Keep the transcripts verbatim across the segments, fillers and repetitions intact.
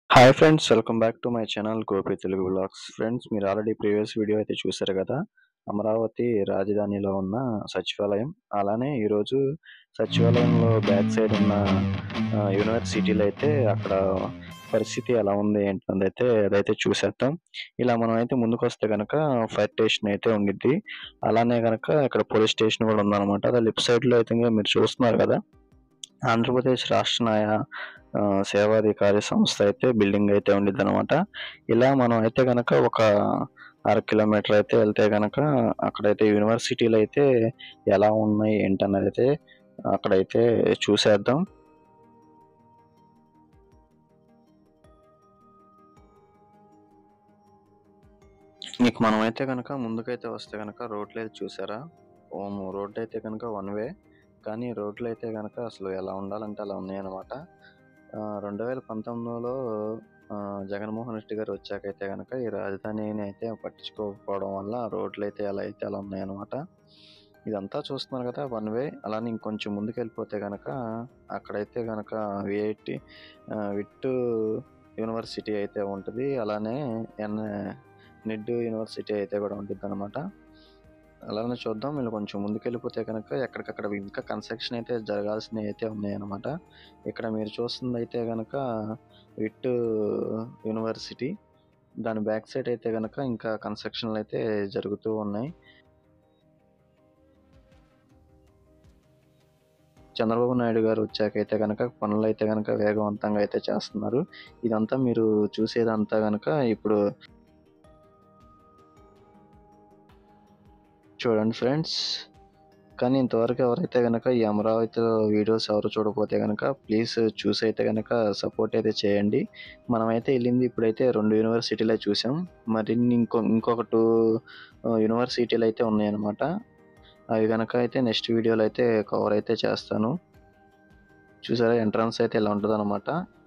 Hi friends, welcome back to my channel Gopi Telugu vlogs. Friends, మీరు already previous video అయితే చూశారు కదా, అమరావతి రాజధానిలో ఉన్న సచివాలయం. అలానే ఈరోజు సచివాలయంలో బ్యాక్ సైడ్ ఉన్న ఆ, యూనివర్సిటీలో అయితే అక్కడ పరిస్థితి ఎలా ఉంది ఏంటన్నది అయితే అదైతే చూసేద్దాం. ఇలా మనం అయితే ముందుకు వస్తే కనుక ఫైర్ స్టేషన్ అయితే ఉండిద్ది. అలానే కనుక ఇక్కడ పోలీస్ స్టేషన్ కూడా ఉందన్నమాట. అదే లెఫ్ట్ సైడ్ లో అయితే ఇంకా మీరు చూస్తున్నారు కదా, ఆంధ్రప్రదేశ్ రాష్ట్ర న్యాయ ఆ, సేవాధికారి సంస్థ అయితే బిల్డింగ్ అయితే ఉండిద్ది అనమాట. ఇలా మనం అయితే గనక ఒక అర కిలోమీటర్ అయితే వెళ్తే గనక అక్కడైతే యూనివర్సిటీలు అయితే ఎలా ఉన్నాయి ఏంటన్నది అయితే అక్కడైతే చూసేద్దాం. మీకు మనం అయితే కనుక ముందుకైతే వస్తే కనుక రోడ్లు అయితే చూసారా, రోడ్డు అయితే కనుక వన్ వే, కానీ రోడ్లు అయితే కనుక అసలు ఎలా ఉండాలంటే అలా ఉన్నాయి అనమాట. రెండు వేల పంతొమ్మిదిలో జగన్మోహన్ రెడ్డి గారు వచ్చాకైతే కనుక ఈ రాజధానిని అయితే పట్టించుకోకపోవడం వల్ల రోడ్లు అయితే ఎలా అయితే అలా ఉన్నాయన్నమాట. ఇదంతా చూస్తున్నారు కదా వన్ వే. అలానే ఇంకొంచెం ముందుకు వెళ్ళిపోతే కనుక అక్కడైతే కనుక విఐటి విట్ యూనివర్సిటీ అయితే ఉంటుంది. అలానే ఎన్ నిడ్ యూనివర్సిటీ అయితే కూడా ఉంటుంది అనమాట. అలానే చూద్దాం. వీళ్ళు కొంచెం ముందుకెళ్ళిపోతే కనుక ఎక్కడికక్కడ ఇంకా కన్స్ట్రక్షన్ అయితే జరగాల్సినవి అయితే ఉన్నాయన్నమాట. ఇక్కడ మీరు చూస్తుంది అయితే కనుక విట్ యూనివర్సిటీ, దాని బ్యాక్ సైడ్ అయితే కనుక ఇంకా కన్స్ట్రక్షన్లు అయితే జరుగుతూ ఉన్నాయి. చంద్రబాబు నాయుడు గారు వచ్చాకైతే కనుక పనులు అయితే కనుక వేగవంతంగా అయితే చేస్తున్నారు. ఇదంతా మీరు చూసేదంతా కనుక ఇప్పుడు చూడండి ఫ్రెండ్స్. కానీ ఇంతవరకు ఎవరైతే కనుక ఈ అమరావతిలో వీడియోస్ ఎవరు చూడకపోతే కనుక ప్లీజ్ చూసి అయితే కనుక సపోర్ట్ అయితే చేయండి. మనమైతే వెళ్ళింది ఇప్పుడైతే రెండు యూనివర్సిటీలే చూసాం. మరిన్ని ఇంకో ఇంకొక టూ యూనివర్సిటీలు అయితే ఉన్నాయన్నమాట. అవి కనుక అయితే నెక్స్ట్ వీడియోలో అయితే కవర్ అయితే చేస్తాను. చూసారా, ఎంట్రన్స్ అయితే ఇలా ఉంటుంది అనమాట.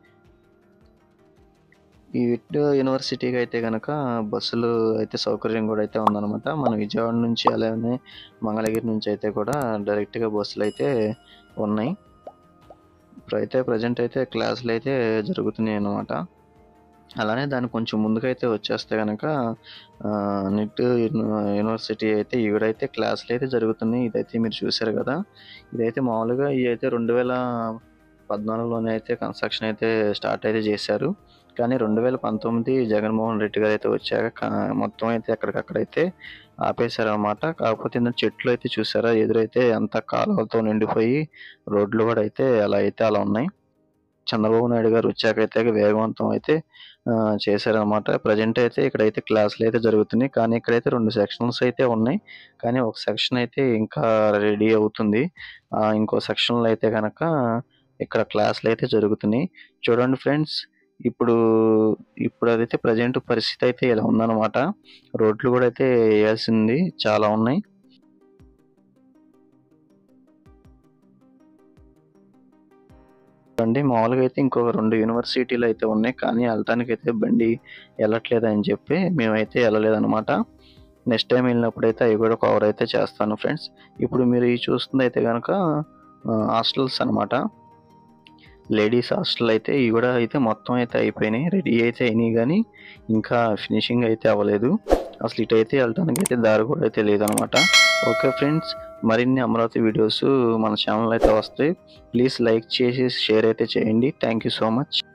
ఈ విట్ యూనివర్సిటీకి అయితే కనుక బస్సులు అయితే సౌకర్యం కూడా అయితే ఉందన్నమాట. మన విజయవాడ నుంచి అలానే మంగళగిరి నుంచి అయితే కూడా డైరెక్ట్గా బస్సులు అయితే ఉన్నాయి. ఇప్పుడైతే ప్రజెంట్ అయితే క్లాసులు అయితే జరుగుతున్నాయి అన్నమాట. అలానే దాన్ని కొంచెం ముందుకైతే వచ్చేస్తే కనుక నిట్ యూనివర్సిటీ అయితే ఈవిడైతే క్లాసులు అయితే జరుగుతున్నాయి. ఇదైతే మీరు చూసారు కదా, ఇదైతే మామూలుగా ఇవి అయితే రెండు వేల పద్నాలుగులోనే అయితే కన్స్ట్రక్షన్ అయితే స్టార్ట్ అయితే చేశారు. కానీ రెండు వేల పంతొమ్మిది జగన్మోహన్ రెడ్డి గారు అయితే వచ్చాక మొత్తం అయితే ఎక్కడికక్కడైతే ఆపేశారు అనమాట. కాకపోతే ఇందులో చెట్లు అయితే చూసారా, ఎదురైతే అంత కాలువలతో నిండిపోయి రోడ్లు కూడా అయితే అలా అయితే అలా ఉన్నాయి. చంద్రబాబు నాయుడు గారు వచ్చాకైతే వేగవంతం అయితే చేశారనమాట. ప్రజెంట్ అయితే ఇక్కడైతే క్లాసులు అయితే జరుగుతున్నాయి. కానీ ఇక్కడైతే రెండు సెక్షన్స్ అయితే ఉన్నాయి. కానీ ఒక సెక్షన్ అయితే ఇంకా రెడీ అవుతుంది. ఇంకో సెక్షన్లో అయితే కనుక ఇక్కడ క్లాసులు అయితే జరుగుతున్నాయి. చూడండి ఫ్రెండ్స్, ఇప్పుడు ఇప్పుడు అదైతే ప్రజెంట్ పరిస్థితి అయితే ఇలా ఉందన్నమాట. రోడ్లు కూడా అయితే వేయాల్సింది చాలా ఉన్నాయి. అండి, మామూలుగా అయితే ఇంకొక రెండు యూనివర్సిటీలు అయితే ఉన్నాయి. కానీ వెళ్ళటానికి అయితే బండి వెళ్ళట్లేదు అని చెప్పి మేమైతే వెళ్ళలేదన్నమాట. నెక్స్ట్ టైం వెళ్ళినప్పుడు అయితే అవి కూడా కవర్ అయితే చేస్తాను ఫ్రెండ్స్. ఇప్పుడు మీరు ఈ చూస్తుంది అయితే కనుక హాస్టల్స్ అనమాట. లేడీస్ హాస్టల్ అయితే ఇవి కూడా అయితే మొత్తం అయితే అయిపోయినాయి, రెడీ అయితే అయినాయి, కానీ ఇంకా ఫినిషింగ్ అయితే అవ్వలేదు. అసలు ఇటు అయితే వెళ్ళడానికి అయితే దారి కూడా అయితే లేదనమాట. ఓకే ఫ్రెండ్స్, మరిన్ని అమరావతి వీడియోస్ మన ఛానల్ అయితే వస్తాయి. ప్లీజ్ లైక్ చేసి షేర్ అయితే చేయండి. Thank you so much.